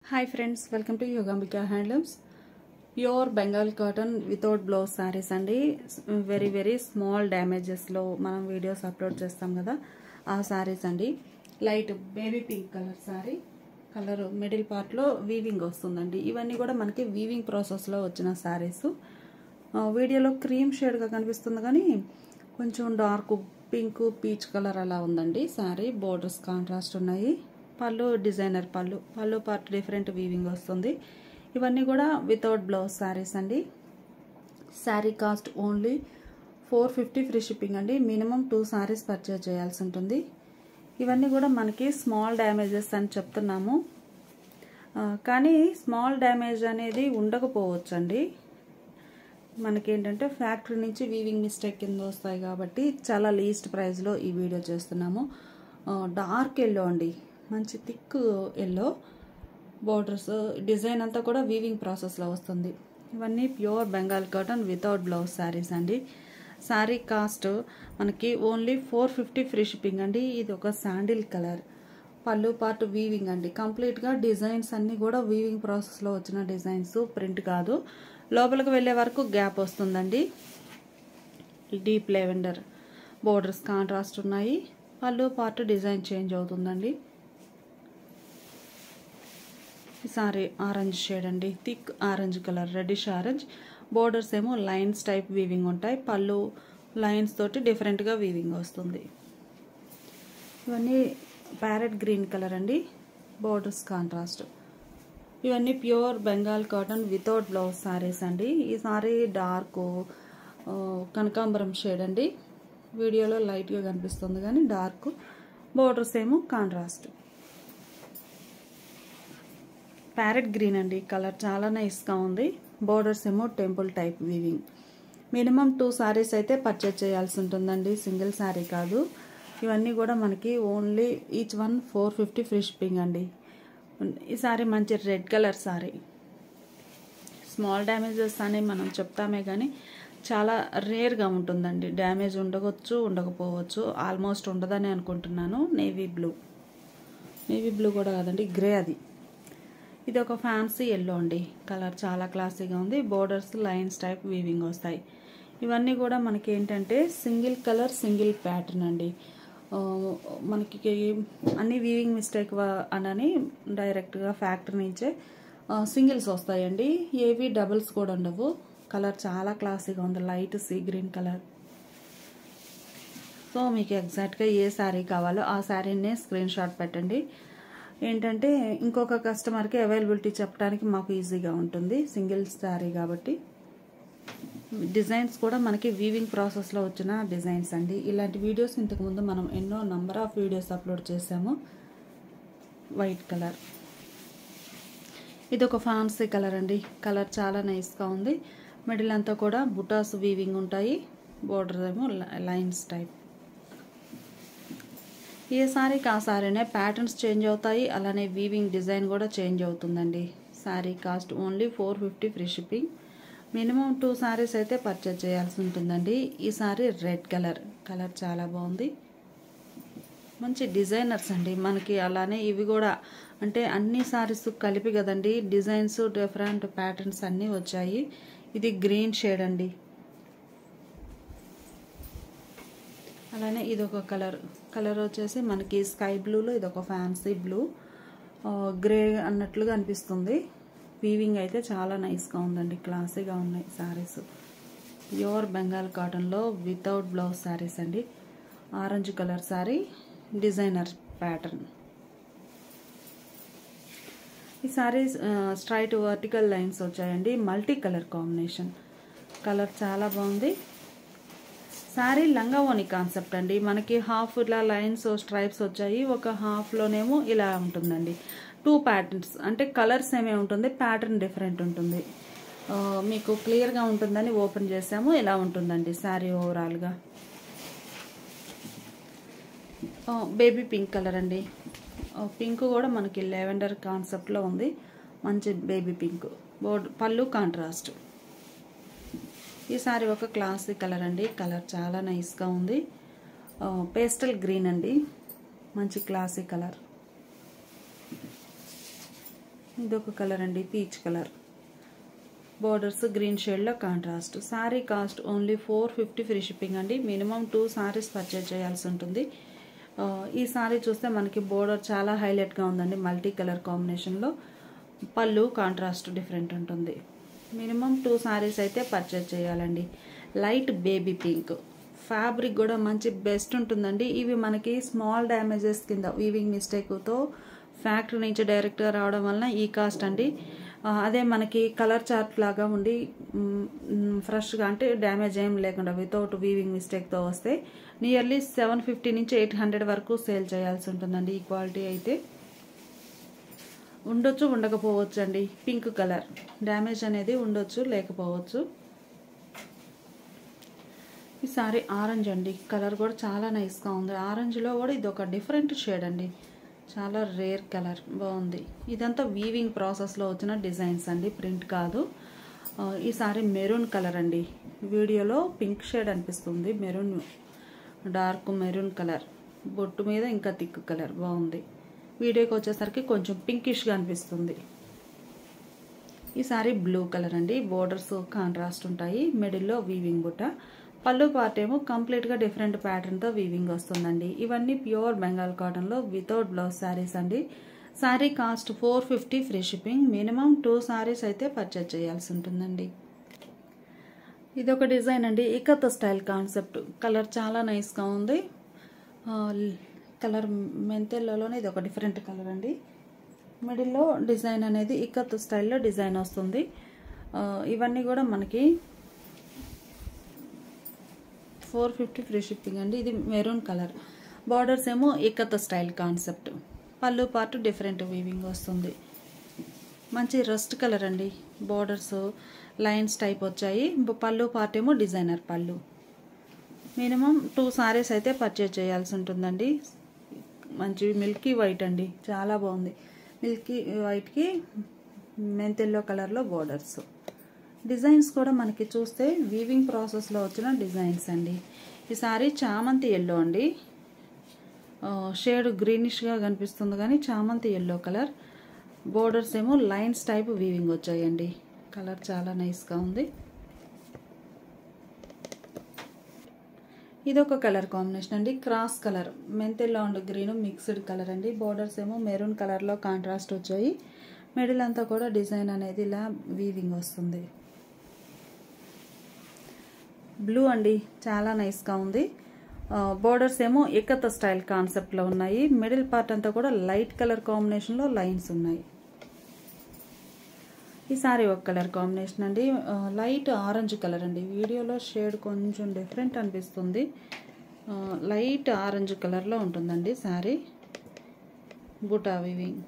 Hi friends, welcome to Yogambika Handlooms. Pure Bengal cotton without blouse sarees andi. Very small damages lo manam videos upload chestam kada aa sarees andi. Light baby pink color saree, color middle part lo weaving ostundandi. Ivanni kuda manaki weaving process lo vachina sarees. Video lo cream shade ga kanipistundi gaani koncham dark pink peach color ala undandi. Saree borders contrast unnayi. పళ్ళు designer పళ్ళు part different weaving వస్తుంది. ఇవన్నీ కూడా without blouse saris అండి. Sari cost only 450 free shipping అండి. Minimum 2 saris purchase చేయాల్సి ఉంటుంది. ఇవన్నీ కూడా మనకి స్మాల్ డ్యామేజెస్ అని చెప్తున్నాము, కానీ స్మాల్ డ్యామేజ్ అనేది ఉండకపోవచ్చు అండి. మనకేంటంటే ఫ్యాక్టరీ నుంచి వీవింగ్ మిస్టేక్ కింద వస్తాయి కాబట్టి చాలా లీస్ట్ ప్రైస్లో ఈ వీడియో చేస్తున్నాము. డార్క్ ఎల్లో అండి, మంచి థిక్ ఎల్లో బోర్డర్స్, డిజైన్ అంతా కూడా వీవింగ్ ప్రాసెస్లో వస్తుంది. ఇవన్నీ pure Bengal cotton without blouse saris అండి. శారీ కాస్ట్ మనకి ఓన్లీ 450 ఫ్రీ షిప్పింగ్ అండి. ఇది ఒక శాండిల్ కలర్, పళ్ళు పార్ట్ వీవింగ్ అండి. కంప్లీట్గా డిజైన్స్ అన్నీ కూడా వీవింగ్ ప్రాసెస్లో వచ్చిన డిజైన్స్, ప్రింట్ కాదు. లోపలికి వెళ్ళే వరకు గ్యాప్ వస్తుందండి. డీప్ లెవెండర్ బోర్డర్స్ కాంట్రాస్ట్ ఉన్నాయి. పళ్ళు పార్ట్ డిజైన్ చేంజ్ అవుతుందండి. సారీ ఆరెంజ్ షేడ్ అండి, thick orange colour, reddish orange. Borders ఏమో లైన్స్ టైప్ వీవింగ్ ఉంటాయి. పళ్ళు లైన్స్ తోటి డిఫరెంట్గా వీవింగ్ వస్తుంది. ఇవన్నీ ప్యారెట్ గ్రీన్ కలర్ అండి, బోర్డర్స్ కాంట్రాస్ట్. ఇవన్నీ pure Bengal cotton without blouse saris అండి. ఈ సారీ డార్క్ కనకాంబరం షేడ్ అండి. వీడియోలో లైట్గా కనిపిస్తుంది కానీ డార్క్. బోర్డర్స్ ఏమో కాంట్రాస్ట్. ప్యారెట్ గ్రీన్ అండి, కలర్ చాలా నైస్గా ఉంది. బోర్డర్స్ ఏమో temple type weaving. Minimum 2 saris అయితే పర్చేజ్ చేయాల్సి ఉంటుందండి, సింగిల్ సారీ కాదు. ఇవన్నీ కూడా మనకి only each one 450 free shipping అండి. ఈ సారీ మంచి red colour sari. Small damages అని మనం చెప్తామే కానీ చాలా రేర్గా ఉంటుందండి. డ్యామేజ్ ఉండవచ్చు, ఉండకపోవచ్చు, ఆల్మోస్ట్ ఉండదని అనుకుంటున్నాను. నేవీ బ్లూ కూడా కాదండి, గ్రే అది. ఇది ఒక ఫ్యాన్సీ ఎల్లో అండి, కలర్ చాలా క్లాసీగా ఉంది. బోర్డర్స్ లైన్స్ టైప్ వీవింగ్ వస్తాయి. ఇవన్నీ కూడా మనకి ఏంటంటే సింగిల్ కలర్ సింగిల్ ప్యాటర్న్ అండి. మనకి అన్ని వీవింగ్ మిస్టేక్ అని డైరెక్ట్గా ఫ్యాక్టరీ నుంచే సింగిల్స్ వస్తాయండి. ఏవి డబుల్స్ కూడా ఉండవు. కలర్ చాలా క్లాసీగా ఉంది, light sea green colour. So మీకు ఎగ్జాక్ట్గా ఏ శారీ కావాలో ఆ శారీనే స్క్రీన్ షాట్ పెట్టండి. ఏంటంటే ఇంకొక కస్టమర్కి అవైలబిలిటీ చెప్పడానికి మాకు ఈజీగా ఉంటుంది, సింగిల్ శారీ కాబట్టి. డిజైన్స్ కూడా మనకి వీవింగ్ ప్రాసెస్లో వచ్చిన డిజైన్స్ అండి. ఇలాంటి వీడియోస్ ఇంతకుముందు మనం ఎన్నో నంబర్ ఆఫ్ వీడియోస్ అప్లోడ్ చేసాము. వైట్ కలర్, ఇది ఒక ఫ్యాన్సీ కలర్ అండి. కలర్ చాలా నైస్గా ఉంది. మిడిల్ అంతా కూడా బుటాస్ వీవింగ్ ఉంటాయి. బోర్డర్ ఏమో లైన్స్ టైప్. ఏ సారీకి ఆ సారీనే ప్యాటర్న్స్ చేంజ్ అవుతాయి, అలానే వీవింగ్ డిజైన్ కూడా చేంజ్ అవుతుందండి. Sari cost only 450 free shipping. Minimum 2 saris అయితే పర్చేజ్ చేయాల్సి ఉంటుందండి. ఈ సారీ రెడ్ కలర్ చాలా బాగుంది. మంచి డిజైనర్స్ అండి మనకి. అలానే ఇవి కూడా అంటే అన్ని సారీస్ కలిపి కదండి, డిజైన్స్ డిఫరెంట్ ప్యాటర్న్స్ అన్నీ వచ్చాయి. ఇది గ్రీన్ షేడ్ అండి. అలానే ఇది ఒక కలర్ వచ్చేసి మనకి స్కై బ్లూలో ఇది ఒక ఫ్యాన్సీ బ్లూ, గ్రే అన్నట్లుగా అనిపిస్తుంది. వీవింగ్ అయితే చాలా నైస్గా ఉందండి, క్లాసీగా ఉన్నాయి సారీస్. ప్యూర్ బెంగాల్ కాటన్లో వితౌట్ బ్లౌజ్ సారీస్ అండి. Orange colour sari, designer pattern. ఈ సారీస్ స్ట్రైట్ వర్టికల్ లైన్స్ వచ్చాయండి, మల్టీ కలర్ కాంబినేషన్. కలర్ చాలా బాగుంది. సారీ లంగావోని కాన్సెప్ట్ అండి. మనకి హాఫ్ ఇలా లైన్స్ స్ట్రైప్స్ వచ్చాయి, ఒక హాఫ్లోనేమో ఇలా ఉంటుందండి. 2 ప్యాటర్న్స్ అంటే కలర్స్ ఏమే ఉంటుంది, ప్యాటర్న్ డిఫరెంట్ ఉంటుంది. మీకు క్లియర్గా ఉంటుందని ఓపెన్ చేసాము. ఇలా ఉంటుందండి సారీ ఓవరాల్గా. బేబీ పింక్ కలర్ అండి. పింక్ కూడా మనకి లెవెండర్ కాన్సెప్ట్లో ఉంది, మంచి బేబీ పింక్. పళ్ళు కాంట్రాస్ట్. ఈ సారీ ఒక క్లాసీ కలర్ అండి, కలర్ చాలా నైస్గా ఉంది. పేస్టల్ గ్రీన్ అండి, మంచి క్లాసీ కలర్. ఇదొక కలర్ అండి, పీచ్ కలర్. బోర్డర్స్ గ్రీన్ షేడ్లో contrast. Sari cost only 450 free shipping అండి. మినిమం 2 సారీస్ పర్చేజ్ చేయాల్సి ఉంటుంది. ఈ సారీ చూస్తే మనకి బోర్డర్ చాలా హైలైట్గా ఉందండి, మల్టీ కలర్ కాంబినేషన్లో. పళ్ళు కాంట్రాస్ట్ డిఫరెంట్ ఉంటుంది. మినిమం 2 సారీస్ అయితే పర్చేజ్ చేయాలండి. లైట్ బేబీ పింక్ ఫ్యాబ్రిక్ కూడా మంచి బెస్ట్ ఉంటుందండి. ఇవి మనకి స్మాల్ డ్యామేజెస్ కింద వీవింగ్ మిస్టేక్తో ఫ్యాక్టరీ నుంచి డైరెక్ట్గా రావడం వలన ఈ కాస్ట్ అండి. అదే మనకి కలర్ చార్ట్ లాగా ఉండి ఫ్రెష్గా అంటే డ్యామేజ్ ఏం లేకుండా వితౌట్ వీవింగ్ మిస్టేక్తో వస్తే నియర్లీ 750 నుంచి 800 వరకు సేల్ చేయాల్సి ఉంటుందండి. ఈ క్వాలిటీ అయితే ఉండొచ్చు, ఉండకపోవచ్చు అండి. పింక్ కలర్ డ్యామేజ్ అనేది ఉండొచ్చు, లేకపోవచ్చు. ఈ సారీ ఆరెంజ్ అండి, కలర్ కూడా చాలా నైస్గా ఉంది. ఆరెంజ్లో కూడా ఇది ఒక డిఫరెంట్ షేడ్ అండి, చాలా రేర్ కలర్, బాగుంది. ఇదంతా వీవింగ్ ప్రాసెస్లో వచ్చిన డిజైన్స్ అండి, ప్రింట్ కాదు. ఈ సారీ మెరూన్ కలర్ అండి. వీడియోలో పింక్ షేడ్ అనిపిస్తుంది, మెరూన్, డార్క్ మెరూన్ కలర్. బొట్టు మీద ఇంకా థిక్ కలర్, బాగుంది. వీడియోకి వచ్చేసరికి కొంచెం పింకిష్గా అనిపిస్తుంది. ఈ సారీ బ్లూ కలర్ అండి. బోర్డర్స్ కాంట్రాస్ట్ ఉంటాయి, మిడిల్లో వీవింగ్ బుట్ట. పళ్ళు పార్ట్ ఏమో కంప్లీట్గా డిఫరెంట్ ప్యాటర్న్తో వీవింగ్ వస్తుందండి. ఇవన్నీ ప్యూర్ బెంగాల్ కాటన్లో వితౌట్ బ్లౌజ్ శారీస్ అండి. Sari cost 450 free shipping. Minimum 2 saris అయితే పర్చేజ్ చేయాల్సి ఉంటుందండి. ఇదొక డిజైన్ అండి, ఇకత్ స్టైల్ కాన్సెప్ట్. కలర్ చాలా నైస్గా ఉంది. కలర్ మెంతెల్లోనే ఇది ఒక డిఫరెంట్ కలర్ అండి. మిడిల్లో డిజైన్ అనేది ఇకత్ స్టైల్లో డిజైన్ వస్తుంది. ఇవన్నీ కూడా మనకి 450 ఫ్రీ షిప్పింగ్ అండి. ఇది మెరూన్ కలర్. బార్డర్స్ ఏమో ఇకత్ స్టైల్ కాన్సెప్ట్. పళ్ళు పార్ట్ డిఫరెంట్ వీవింగ్ వస్తుంది. మంచి రస్ట్ కలర్ అండి. బార్డర్స్ లైన్స్ టైప్ వచ్చాయి. పళ్ళు పార్ట్ ఏమో డిజైనర్ పళ్ళు. మినిమం 2 సారీస్ అయితే పర్చేజ్ చేయాల్సి ఉంటుందండి. మంచి మిల్కీ వైట్ అండి, చాలా బాగుంది. మిల్కీ వైట్కి మెంతెల్లో కలర్లో బోర్డర్స్. డిజైన్స్ కూడా మనకి చూస్తే వీవింగ్ ప్రాసెస్లో వచ్చిన డిజైన్స్ అండి. ఈ సారీ చామంతి ఎల్లో అండి. షేడ్ గ్రీనిష్గా కనిపిస్తుంది కానీ చామంతి ఎల్లో కలర్. బోర్డర్స్ ఏమో లైన్స్ టైప్ వీవింగ్ వచ్చాయండి. కలర్ చాలా నైస్గా ఉంది. ఇదొక కలర్ కాంబినేషన్ అండి, క్రాస్ కలర్. మెంతెల్లో అండ్ గ్రీన్ మిక్స్డ్ కలర్ అండి. బోర్డర్స్ ఏమో మెరూన్ కలర్లో కాంట్రాస్ట్ వచ్చాయి. మిడిల్ అంతా కూడా డిజైన్ అనేది ఇలా వీవింగ్ వస్తుంది. బ్లూ అండి, చాలా నైస్గా ఉంది. బోర్డర్స్ ఏమో ఇకత్ స్టైల్ కాన్సెప్ట్లో ఉన్నాయి. మిడిల్ పార్ట్ అంతా కూడా లైట్ కలర్ కాంబినేషన్లో లైన్స్ ఉన్నాయి. ఈ సారీ ఒక కలర్ కాంబినేషన్ అండి, లైట్ ఆరెంజ్ కలర్ అండి. వీడియోలో షేడ్ కొంచెం డిఫరెంట్ అనిపిస్తుంది. లైట్ ఆరెంజ్ కలర్లో ఉంటుందండి సారీ. బుటా వీవింగ్.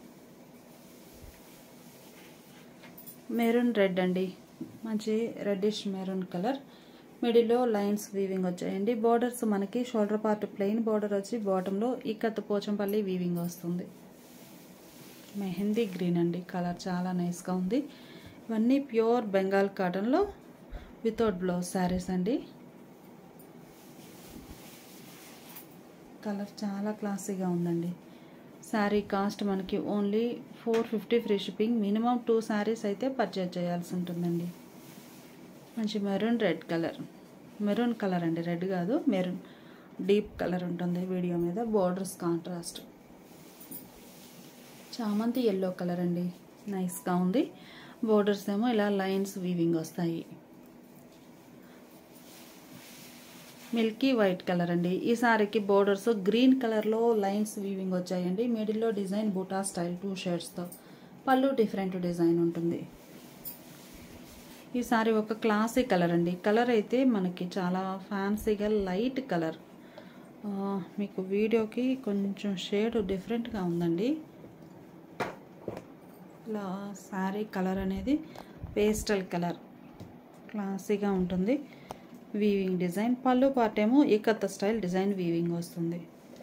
మెరూన్ రెడ్ అండి, మంచి రెడ్డిష్ మెరూన్ కలర్. మిడిల్లో లైన్స్ వీవింగ్ వచ్చాయండి. బోర్డర్స్ మనకి షోల్డర్ పార్ట్ ప్లెయిన్ బోర్డర్ వచ్చి బాటంలో ఇకత్ పోచంపల్లి వీవింగ్ వస్తుంది. మెహందీ గ్రీన్ అండి, కలర్ చాలా నైస్గా ఉంది. ఇవన్నీ ప్యూర్ బెంగాల్ కాటన్లో వితౌట్ బ్లౌజ్ శారీస్ అండి. కలర్ చాలా క్లాసీగా ఉందండి. శారీ కాస్ట్ మనకి only 450 free shipping. Minimum 2 saris అయితే పర్చేజ్ చేయాల్సి ఉంటుందండి. మంచి maroon red colour. Maroon colour అండి, రెడ్ కాదు, మెరూన్ డీప్ కలర్ ఉంటుంది వీడియో మీద. Borders contrast. చామంతి ఎల్లో కలర్ అండి, నైస్గా ఉంది. బోర్డర్స్ ఏమో ఇలా లైన్స్ వీవింగ్ వస్తాయి. మిల్కీ వైట్ కలర్ అండి. ఈ సారీకి బోర్డర్స్ గ్రీన్ కలర్లో లైన్స్ వీవింగ్ వచ్చాయండి. మిడిల్లో డిజైన్ బూటా స్టైల్ 2 షేడ్స్తో. పళ్ళు డిఫరెంట్ డిజైన్ ఉంటుంది. ఈ సారీ ఒక క్లాసీ కలర్ అండి. కలర్ అయితే మనకి చాలా ఫ్యాన్సీగా లైట్ కలర్. మీకు వీడియోకి కొంచెం షేడ్ డిఫరెంట్గా ఉందండి. ఇలా శారీ కలర్ అనేది పేస్టల్ కలర్, క్లాసీగా ఉంటుంది. Weaving design. పళ్ళు పార్ట్ ఏమో ఇకత్ స్టైల్ డిజైన్ వీవింగ్ వస్తుంది.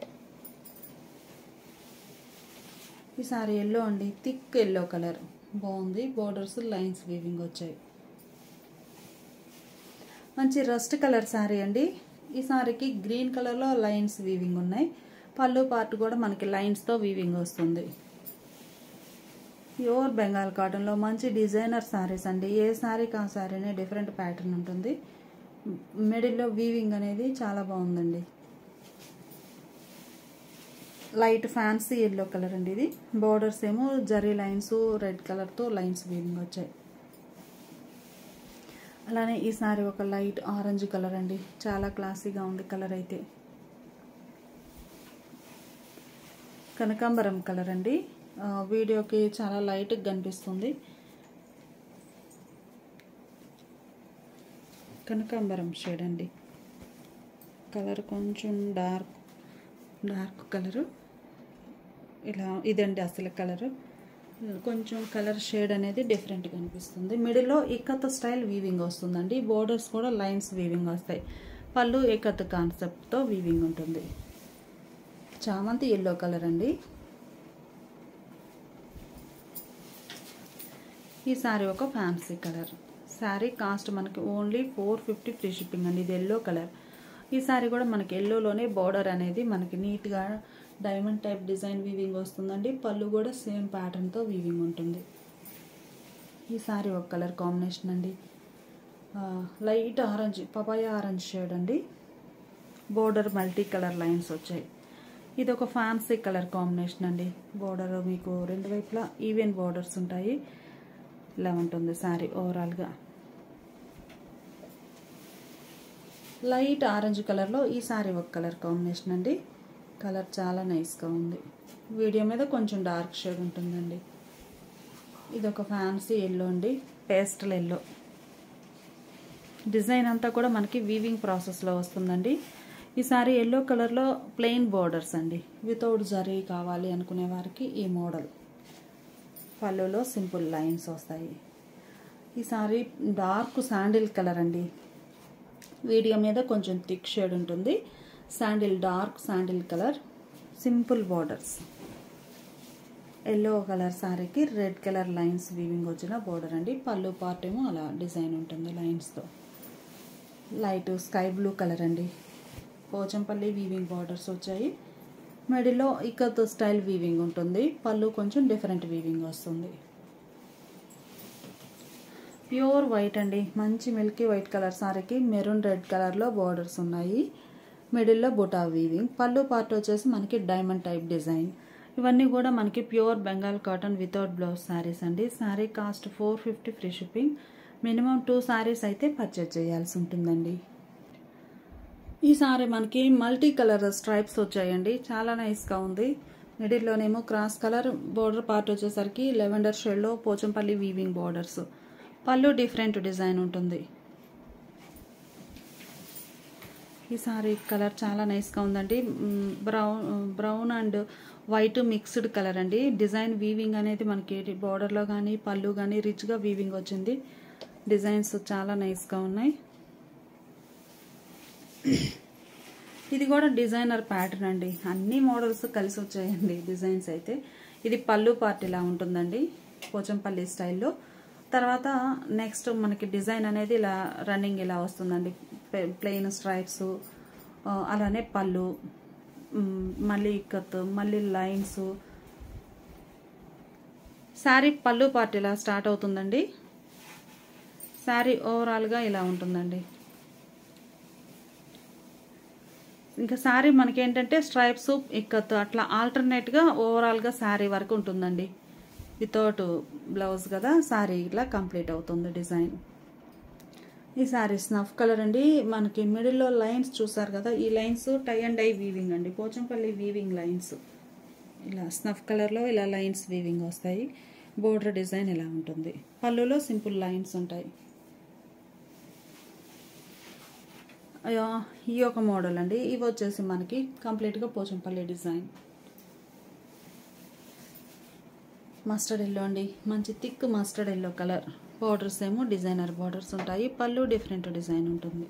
ఈ సారీ ఎల్లో అండి, థిక్ ఎల్లో కలర్, బాగుంది. బోర్డర్స్ లైన్స్ వీవింగ్ వచ్చాయి. మంచి రస్ట్ కలర్ శారీ అండి. ఈ సారీకి గ్రీన్ కలర్లో లైన్స్ వీవింగ్ ఉన్నాయి. పళ్ళు పార్ట్ కూడా మనకి లైన్స్తో వీవింగ్ వస్తుంది. ప్యూర్ బెంగాల్ కాటన్లో మంచి డిజైనర్ శారీస్ అండి. ఏ శారీకి ఆ శారీనే డిఫరెంట్ ప్యాటర్న్ ఉంటుంది. మిడిల్లో వీవింగ్ అనేది చాలా బాగుందండి. లైట్ ఫ్యాన్సీ ఎల్లో కలర్ అండి ఇది. బోర్డర్స్ ఏమో జరీ లైన్స్ రెడ్ కలర్తో లైన్స్ వీవింగ్ వచ్చాయి. అలానే ఈ సారీ ఒక లైట్ ఆరెంజ్ కలర్ అండి. చాలా క్లాసీగా ఉంది కలర్ అయితే. కనకాంబరం కలర్ అండి. వీడియోకి చాలా లైట్గా కనిపిస్తుంది. కనకాంబరం షేడ్ అండి. కలర్ కొంచెం డార్క్ కలరు. ఇలా ఇదండి అసలు కలరు. కొంచెం కలర్ షేడ్ అనేది డిఫరెంట్గా అనిపిస్తుంది. మిడిల్లో ఇక్కత్ స్టైల్ వీవింగ్ వస్తుందండి. బోర్డర్స్ కూడా లైన్స్ వీవింగ్ వస్తాయి. పళ్ళు ఇక్కత్ కాన్సెప్ట్తో వీవింగ్ ఉంటుంది. చామంతి ఎల్లో కలర్ అండి. ఈ శారీ ఒక ఫ్యాన్సీ కలర్. శారీ కాస్ట్ మనకి ఓన్లీ 450 ఫ్రీ షిప్పింగ్ అండి. ఇది ఎల్లో కలర్. ఈ శారీ కూడా మనకి ఎల్లోలోనే బోర్డర్ అనేది మనకి నీట్గా డైమండ్ టైప్ డిజైన్ వీవింగ్ వస్తుందండి. పళ్ళు కూడా సేమ్ ప్యాటర్న్తో వీవింగ్ ఉంటుంది. ఈ శారీ ఒక కలర్ కాంబినేషన్ అండి. Light orange, papaya orange shade అండి. బోర్డర్ మల్టీ కలర్ లైన్స్ వచ్చాయి. ఇది ఒక ఫ్యాన్సీ కలర్ కాంబినేషన్ అండి. బోర్డర్ మీకు రెండు వైపులా ఈవెన్ బోర్డర్స్ ఉంటాయి. ఇలా ఉంటుంది శారీ ఓవరాల్గా. లైట్ ఆరెంజ్ కలర్లో ఈ శారీ ఒక కలర్ కాంబినేషన్ అండి. కలర్ చాలా నైస్గా ఉంది. వీడియో మీద కొంచెం డార్క్ షేడ్ ఉంటుందండి. ఇది ఒక ఫ్యాన్సీ ఎల్లో అండి. Pastel yellow. డిజైన్ అంతా కూడా మనకి వీవింగ్ ప్రాసెస్లో వస్తుందండి. ఈ సారీ ఎల్లో కలర్లో ప్లెయిన్ బోర్డర్స్ అండి. వితౌట్ జరీ కావాలి అనుకునే వారికి ఈ మోడల్. పళ్ళులో సింపుల్ లైన్స్ వస్తాయి. ఈ సారీ డార్క్ శాండిల్ కలర్ అండి. వీడియో మీద కొంచెం థిక్ షేడ్ ఉంటుంది. Dark sandal colour, simple borders. Yellow colour సారీకి రెడ్ కలర్ లైన్స్ వీవింగ్ వచ్చిన బోర్డర్ అండి. పళ్ళు పార్ట్ ఏమో అలా డిజైన్ ఉంటుంది లైన్స్తో. లైట్ స్కై బ్లూ కలర్ అండి. పోచంపల్లి వీవింగ్ బార్డర్స్ వచ్చాయి. మిడిల్లో ఇక్కత్ స్టైల్ వీవింగ్ ఉంటుంది. పళ్ళు కొంచెం డిఫరెంట్ వీవింగ్ వస్తుంది. ప్యూర్ వైట్ అండి. మంచి మిల్కీ వైట్ కలర్ సారీకి మెరూన్ రెడ్ కలర్లో బార్డర్స్ ఉన్నాయి. మిడిల్లో బుటా వీవింగ్. పళ్ళు పార్ట్ వచ్చేసి మనకి డైమండ్ టైప్ డిజైన్. ఇవన్నీ కూడా మనకి pure Bengal cotton without blouse saris అండి. Sari cost 450 free shipping. Minimum 2 saris అయితే పర్చేజ్ చేయాల్సి ఉంటుందండి. ఈ సారీ మనకి మల్టీ కలర్ స్ట్రైప్స్ వచ్చాయండి. చాలా నైస్గా ఉంది. మిడిల్లోనేమో క్రాస్ కలర్, బోర్డర్ పార్ట్ వచ్చేసరికి లెవెండర్ షేడ్లో Pochampally weaving borders. Pallu different design ఉంటుంది. ఈ సారీ కలర్ చాలా నైస్గా ఉందండి. Brown and white mixed colour అండి. డిజైన్ వీవింగ్ అనేది మనకి బోర్డర్లో కానీ పళ్ళు కానీ రిచ్గా వీవింగ్ వచ్చింది. డిజైన్స్ చాలా నైస్గా ఉన్నాయి. ఇది కూడా డిజైనర్ ప్యాటర్న్ అండి. అన్ని మోడల్స్ కలిసి వచ్చాయండి డిజైన్స్ అయితే. ఇది పళ్ళు పార్ట్ ఇలా ఉంటుందండి పోచంపల్లి స్టైల్లో. తర్వాత నెక్స్ట్ మనకి డిజైన్ అనేది ఇలా రన్నింగ్ ఇలా వస్తుందండి. ప్లెయిన్ స్ట్రైప్స్, అలానే పళ్ళు, మళ్ళీ ఇక్కత్, మళ్ళీ లైన్స్. శారీ పళ్ళు పార్ట్ ఇలా స్టార్ట్ అవుతుందండి. శారీ ఓవరాల్గా ఇలా ఉంటుందండి. ఇంకా శారీ మనకి ఏంటంటే స్ట్రైప్స్, ఇక్కత్ అట్లా ఆల్టర్నేట్గా ఓవరాల్గా శారీ వరకు ఉంటుందండి. వితౌట్ బ్లౌజ్ కదా, శారీ ఇట్లా కంప్లీట్ అవుతుంది డిజైన్. ఈ శారీ స్నఫ్ కలర్ అండి. మనకి మిడిల్లో లైన్స్ చూసారు కదా, ఈ lines tie and dye weaving అండి. Pochampally weaving lines. ఇలా స్నఫ్ కలర్లో ఇలా లైన్స్ వీవింగ్ వస్తాయి. బోర్డర్ డిజైన్ ఇలా ఉంటుంది. పళ్ళులో సింపుల్ లైన్స్ ఉంటాయి. ఈ ఒక మోడల్ అండి. ఇవి వచ్చేసి మనకి కంప్లీట్గా పోచంపల్లి డిజైన్. మస్టర్డ్ ఎల్లో అండి. మంచి thick mustard yellow colour. Borders ఏమో డిజైనర్ బార్డర్స్ ఉంటాయి. పళ్ళు డిఫరెంట్ డిజైన్ ఉంటుంది.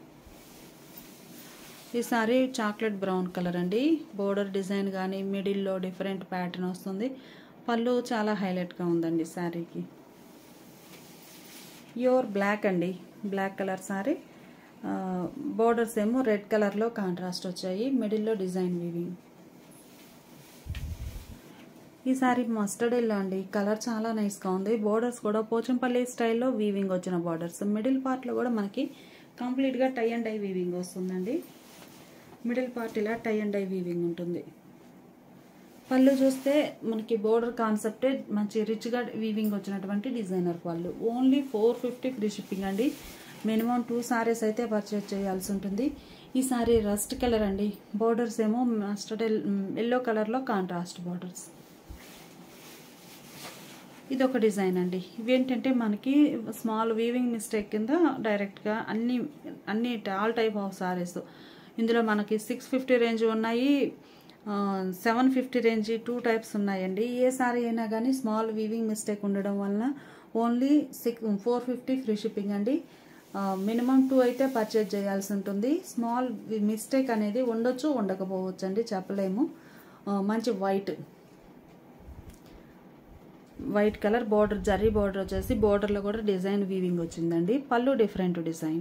ఈ సారీ చాక్లెట్ బ్రౌన్ కలర్ అండి. బోర్డర్ డిజైన్ కానీ మిడిల్లో డిఫరెంట్ ప్యాటర్న్ వస్తుంది. పళ్ళు చాలా హైలైట్గా ఉందండి శారీకి. ప్యూర్ బ్లాక్ అండి. Black colour sari. బోర్డర్స్ ఏమో రెడ్ కలర్లో కాంట్రాస్ట్ వచ్చాయి. మిడిల్లో డిజైన్ వీవింగ్. ఈ సారీ మస్టర్డ్ ఎల్లో అండి. కలర్ చాలా నైస్గా ఉంది. బోర్డర్స్ కూడా పోచంపల్లి స్టైల్లో వీవింగ్ వచ్చిన బోర్డర్స్. మిడిల్ పార్ట్లో కూడా మనకి కంప్లీట్గా టై అండ్ డై వీవింగ్ వస్తుందండి. మిడిల్ పార్ట్ ఇలా టై అండ్ డై వీవింగ్ ఉంటుంది. పళ్ళు చూస్తే మనకి బోర్డర్ కాన్సెప్టే మంచి రిచ్గా వీవింగ్ వచ్చినటువంటి designer pallu. Only 450 free shipping అండి. మినిమం 2 సారీస్ అయితే పర్చేజ్ చేయాల్సి ఉంటుంది. ఈ సారీ రస్ట్ కలర్ అండి. బోర్డర్స్ ఏమో మస్టర్డ్ ఎల్లో కలర్లో కాంట్రాస్ట్ బోర్డర్స్. ఇది ఒక డిజైన్ అండి. ఇవేంటంటే మనకి స్మాల్ వీవింగ్ మిస్టేక్ కింద డైరెక్ట్గా అన్ని ఆల్ టైప్ ఆఫ్ సారీస్. ఇందులో మనకి 650 రేంజ్ ఉన్నాయి, 750 రేంజ్ 2 టైప్స్ ఉన్నాయండి. ఏ సారీ అయినా కానీ స్మాల్ వీవింగ్ మిస్టేక్ ఉండడం వలన ఓన్లీ 450 ఫ్రీ షిప్పింగ్ అండి. మినిమం 2 అయితే పర్చేజ్ చేయాల్సి ఉంటుంది. స్మాల్ మిస్టేక్ అనేది ఉండొచ్చు, ఉండకపోవచ్చు అండి, చెప్పలేము. మంచి white colour border, zari border వచ్చేసి బోర్డర్లో కూడా డిజైన్ వీవింగ్ వచ్చిందండి. పళ్ళు డిఫరెంట్ డిజైన్.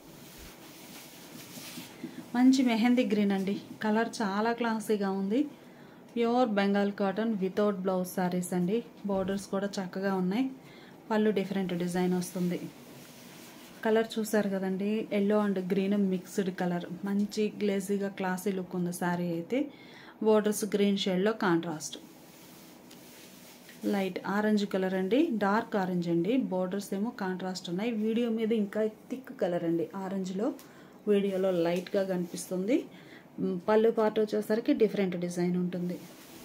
మంచి మెహందీ గ్రీన్ అండి. కలర్ చాలా క్లాసీగా ఉంది. Pure Bengal cotton without blouse saris అండి. బోర్డర్స్ కూడా చక్కగా ఉన్నాయి. పళ్ళు డిఫరెంట్ డిజైన్ వస్తుంది. కలర్ చూసారు కదండి, yellow and green mixed colour. మంచి గ్లేజీగా క్లాసీ లుక్ ఉంది సారీ అయితే. బోర్డర్స్ గ్రీన్ షేడ్లో కాంట్రాస్ట్. లైట్ ఆరెంజ్ కలర్ అండి, డార్క్ ఆరెంజ్ అండి. బోర్డర్స్ ఏమో కాంట్రాస్ట్ ఉన్నాయి. వీడియో మీద ఇంకా థిక్ కలర్ అండి. ఆరెంజ్లో వీడియోలో లైట్గా కనిపిస్తుంది. పళ్ళు పార్ట్ వచ్చేసరికి డిఫరెంట్ డిజైన్ ఉంటుంది.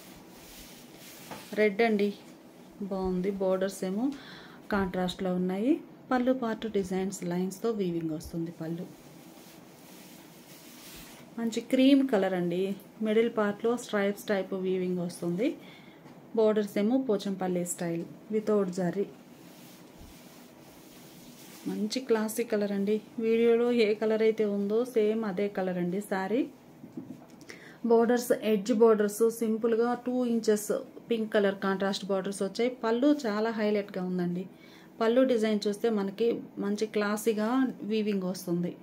రెడ్ అండి, బాగుంది. బోర్డర్స్ ఏమో కాంట్రాస్ట్లో ఉన్నాయి. పళ్ళు పార్ట్ డిజైన్స్ లైన్స్తో వీవింగ్ వస్తుంది. పళ్ళు మంచి క్రీమ్ కలర్ అండి. మిడిల్ పార్ట్లో స్ట్రైప్స్ టైప్ వీవింగ్ వస్తుంది. బోర్డర్స్ ఏమో పోచంపల్లి స్టైల్ వితౌట్ జరీ. మంచి క్లాసిక్ కలర్ అండి. వీడియోలో ఏ కలర్ అయితే ఉందో సేమ్ అదే కలర్ అండి సారీ. బోర్డర్స్ ఎడ్జ్ బోర్డర్స్ సింపుల్గా 2 inches pink colour contrast borders వచ్చాయి. పళ్ళు చాలా హైలైట్గా ఉందండి. పళ్ళు డిజైన్ చూస్తే మనకి మంచి క్లాసీగా వీవింగ్ వస్తుంది.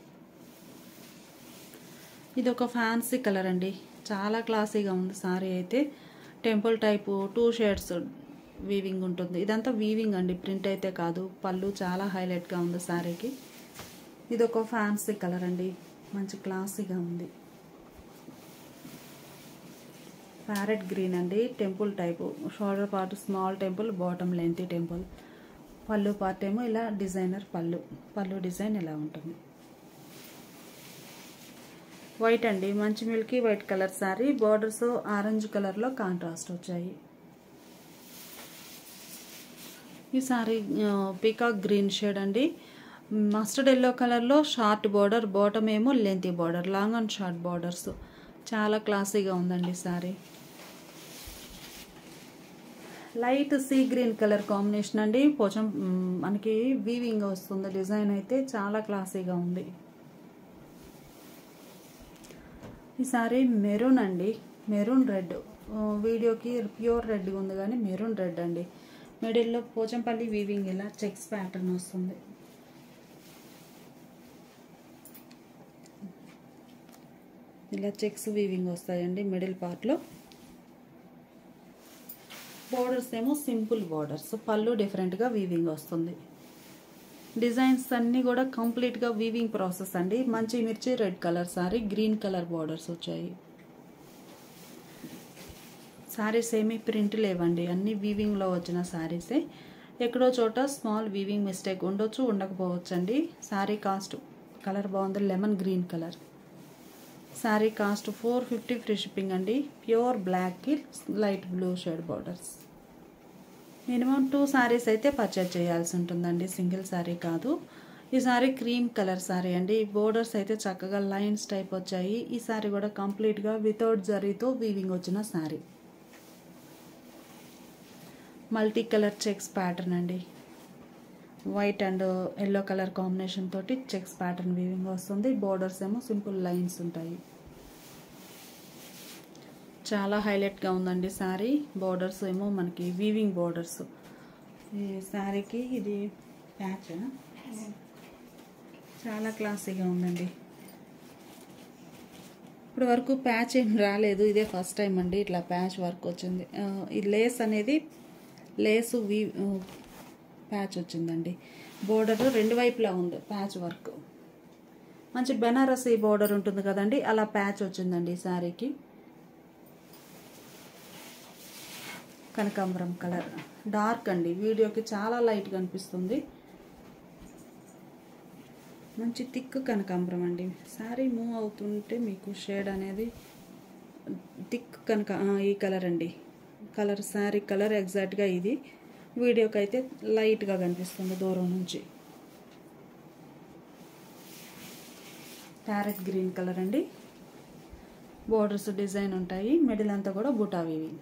ఇది ఒక ఫ్యాన్సీ కలర్ అండి. చాలా క్లాసీగా ఉంది సారీ అయితే. టెంపుల్ టైపు 2 షేడ్స్ వీవింగ్ ఉంటుంది. ఇదంతా వీవింగ్ అండి, ప్రింట్ అయితే కాదు. పళ్ళు చాలా హైలైట్గా ఉంది సారీకి. ఇది ఒక ఫ్యాన్సీ కలర్ అండి. మంచి క్లాసీగా ఉంది. ప్యారెట్ గ్రీన్ అండి. Temple type. Shoulder part small temple, bottom lengthy temple. Pallu part ఏమో ఇలా డిజైనర్ పళ్ళు డిజైన్ ఇలా ఉంటుంది. వైట్ అండి, మంచి milky white colour sari. Borders orange కలర్లో కాంట్రాస్ట్ వచ్చాయి. ఈ సారీ పీకాక్ గ్రీన్ షేడ్ అండి. మస్టర్డ్ ఎల్లో కలర్లో షార్ట్ బోర్డర్, బాటమ్ ఏమో lengthy border, long and short borders. చాలా క్లాసీగా ఉందండి sari. Light sea green colour combination అండి. మనకి వీవింగ్ వస్తుంది. డిజైన్ అయితే చాలా క్లాసీగా ఉంది. ఈ సారీ మెరూన్ అండి. Maroon red. వీడియోకి ప్యూర్ రెడ్ ఉంది కానీ మెరూన్ రెడ్ అండి. మిడిల్లో పోచంపల్లి వీవింగ్ ఇలా చెక్స్ ప్యాటర్న్ వస్తుంది. ఇలా చెక్స్ వీవింగ్ వస్తాయండి మిడిల్ పార్ట్లో. బోర్డర్స్ ఏమో సింపుల్ బోర్డర్స్. పళ్ళు డిఫరెంట్గా వీవింగ్ వస్తుంది. డిజైన్స్ అన్నీ కూడా కంప్లీట్గా వీవింగ్ ప్రాసెస్ అండి. మంచి మిర్చి red colour sari, green colour borders వచ్చాయి. సారీస్ ఏమీ ప్రింట్ లేవండి, అన్నీ వీవింగ్లో వచ్చిన సారీసే. ఎక్కడో చోట స్మాల్ వీవింగ్ మిస్టేక్ ఉండొచ్చు, ఉండకపోవచ్చు అండి. సారీ కాస్ట్ కలర్ బాగుంది, lemon green colour. Sari cost 450 free shipping అండి. ప్యూర్ బ్లాక్కి light blue shade borders. Minimum 2 saris అయితే పర్చేజ్ చేయాల్సి ఉంటుందండి, సింగిల్ సారీ కాదు. ఈ సారీ క్రీమ్ కలర్ సారీ అండి. బోర్డర్స్ అయితే చక్కగా లైన్స్ టైప్ వచ్చాయి. ఈ సారీ కూడా కంప్లీట్గా వితౌట్ జరీతో వీవింగ్ వచ్చిన sari. Multi colour checks pattern అండి. White and yellow colour combination తోటి చెక్స్ ప్యాటర్న్ వీవింగ్ వస్తుంది. బోర్డర్స్ ఏమో సింపుల్ లైన్స్ ఉంటాయి. చాలా హైలైట్గా ఉందండి సారీ. బోర్డర్స్ ఏమో మనకి వీవింగ్ బోర్డర్స్. ఈ సారీకి ఇది ప్యాచ్ చాలా క్లాసీగా ఉందండి. ఇప్పటి వరకు ప్యాచ్ ఏం రాలేదు, ఇదే ఫస్ట్ టైం అండి ఇట్లా ప్యాచ్ వర్క్ వచ్చింది. ఈ లేస్ అనేది లేసు ప్యాచ్ వచ్చిందండి. బోర్డర్ రెండు వైపులా ఉంది ప్యాచ్ వర్క్. మంచి బెనారసీ బోర్డర్ ఉంటుంది కదండి, అలా ప్యాచ్ వచ్చిందండి ఈ శారీకి. కనకాంబరం కలర్ డార్క్ అండి, వీడియోకి చాలా లైట్గా అనిపిస్తుంది. మంచి థిక్ కనకాంబరం అండి. శారీ మూవ్ అవుతుంటే మీకు షేడ్ అనేది థిక్ ఈ కలర్ అండి. కలర్ శారీ కలర్ ఎగ్జాక్ట్గా ఇది. వీడియోకి అయితే లైట్గా కనిపిస్తుంది దూరం నుంచి. ప్యారెట్ గ్రీన్ కలర్ అండి. బోర్డర్స్ డిజైన్ ఉంటాయి, మిడిల్ అంతా కూడా బుటా వీవింగ్.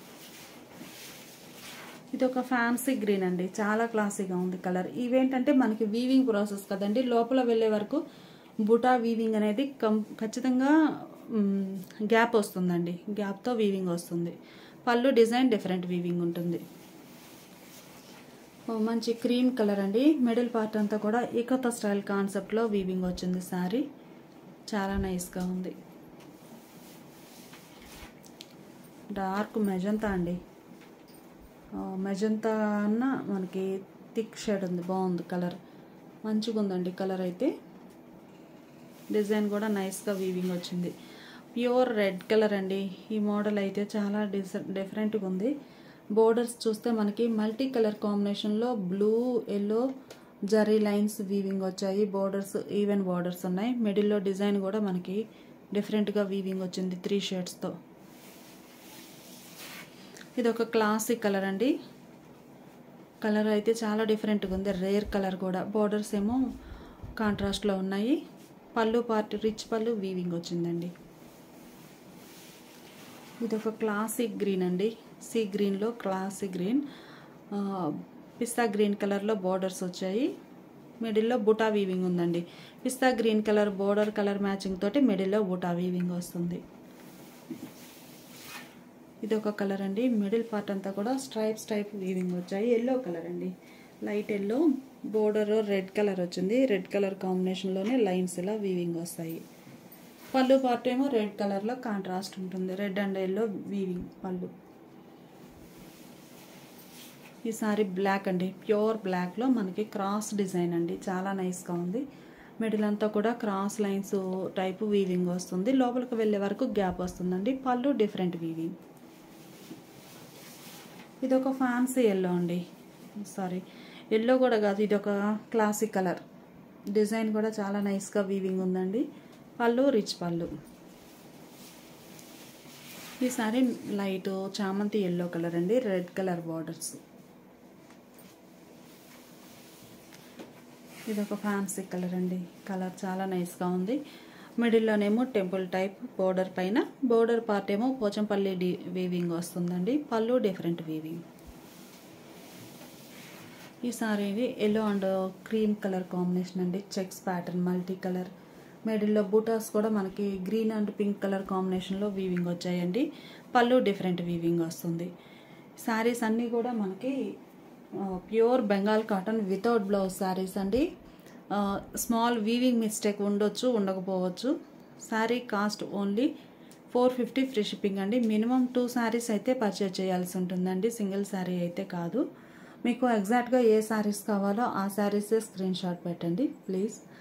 ఇది ఒక ఫ్యాన్సీ గ్రీన్ అండి, చాలా క్లాసీగా ఉంది కలర్. ఇవేంటంటే మనకి వీవింగ్ ప్రాసెస్ కదండి, లోపల వెళ్ళే వరకు బుటా వీవింగ్ అనేది ఖచ్చితంగా గ్యాప్ వస్తుందండి, గ్యాప్తో వీవింగ్ వస్తుంది. పళ్ళు డిజైన్ డిఫరెంట్ వీవింగ్ ఉంటుంది. మంచి క్రీమ్ కలర్ అండి. మిడిల్ పార్ట్ అంతా కూడా ఇకత స్టైల్ కాన్సెప్ట్లో వీవింగ్ వచ్చింది. శారీ చాలా నైస్గా ఉంది. డార్క్ మెజంతా అండి, మెజంతా అన్న మనకి థిక్ షేడ్ ఉంది, బాగుంది కలర్, మంచిగా ఉందండి కలర్ అయితే. డిజైన్ కూడా నైస్గా వీవింగ్ వచ్చింది. ప్యూర్ రెడ్ కలర్ అండి. ఈ మోడల్ అయితే చాలా డిఫరెంట్గా ఉంది. బోర్డర్స్ చూస్తే మనకి మల్టీ కలర్ కాంబినేషన్లో blue, yellow zari lines weaving వచ్చాయి. బోర్డర్స్ ఈవెన్ బోర్డర్స్ ఉన్నాయి. మిడిల్లో డిజైన్ కూడా మనకి డిఫరెంట్గా వీవింగ్ వచ్చింది 3 షేడ్స్తో. ఇది ఒక క్లాసిక్ కలర్ అండి. కలర్ అయితే చాలా డిఫరెంట్గా ఉంది, రేర్ కలర్ కూడా. బోర్డర్స్ ఏమో కాంట్రాస్ట్లో ఉన్నాయి. పళ్ళు పార్ట్ రిచ్ పళ్ళు వీవింగ్ వచ్చిందండి. ఇది ఒక క్లాసిక్ గ్రీన్ అండి. సీ గ్రీన్లో క్లాసిక్ గ్రీన్, పిస్తా గ్రీన్ కలర్లో బోర్డర్స్ వచ్చాయి. మిడిల్లో బుటా వీవింగ్ ఉందండి. పిస్తా గ్రీన్ కలర్ బోర్డర్ కలర్ మ్యాచింగ్ తోటి మిడిల్లో బుటా వీవింగ్ వస్తుంది. ఇది ఒక కలర్ అండి. మిడిల్ పార్ట్ అంతా కూడా స్ట్రైప్స్ టైప్ వీవింగ్ వచ్చాయి. ఎల్లో కలర్ అండి, light yellow. Border red colour వచ్చింది. రెడ్ కలర్ కాంబినేషన్లోనే లైన్స్ ఇలా వీవింగ్ వస్తాయి. పళ్ళు పార్ట్ ఏమో రెడ్ కలర్లో కాంట్రాస్ట్ ఉంటుంది. రెడ్ అండ్ ఎల్లో వీవింగ్ పళ్ళు. ఈ సారీ బ్లాక్ అండి, ప్యూర్ బ్లాక్లో మనకి క్రాస్ డిజైన్ అండి, చాలా నైస్గా ఉంది. మిడిల్ అంతా కూడా క్రాస్ లైన్స్ టైపు వీవింగ్ వస్తుంది. లోపలికి వెళ్ళే వరకు గ్యాప్ వస్తుందండి. Pallu different weaving. ఇది ఒక ఫ్యాన్సీ ఎల్లో అండి, సారీ ఎల్లో కూడా కాదు, ఇది ఒక క్లాసిక్ కలర్. డిజైన్ కూడా చాలా నైస్గా వీవింగ్ ఉందండి. పళ్ళు రిచ్ పళ్ళు. ఈ సారీ లైట్ చామంతి ఎల్లో కలర్ అండి, రెడ్ కలర్ బార్డర్స్. ఇది ఒక ఫ్యాన్సీ కలర్ అండి. కలర్ చాలా నైస్గా ఉంది. మిడిల్లోనేమో టెంపుల్ టైప్ బోర్డర్ పైన, బోర్డర్ పార్ట్ ఏమో పోచంపల్లి వీవింగ్ వస్తుందండి. Pallu different weaving. ఈ sari yellow and cream colour combination అండి, చెక్స్ ప్యాటర్న్ మల్టీ కలర్. మిడిల్లో బూటాస్ కూడా మనకి గ్రీన్ అండ్ పింక్ కలర్ కాంబినేషన్లో వీవింగ్ వచ్చాయండి. పళ్ళు డిఫరెంట్ వీవింగ్ వస్తుంది. శారీస్ అన్నీ కూడా మనకి pure Bengal cotton without blouse saris అండి. స్మాల్ వీవింగ్ మిస్టేక్ ఉండొచ్చు, ఉండకపోవచ్చు. Sari cost only 450 free shipping అండి. మినిమం 2 శారీస్ అయితే పర్చేజ్ చేయాల్సి ఉంటుందండి, సింగిల్ శారీ అయితే కాదు. మీకు ఎగ్జాక్ట్గా ఏ శారీస్ కావాలో ఆ శారీసే స్క్రీన్ షాట్ పెట్టండి ప్లీజ్.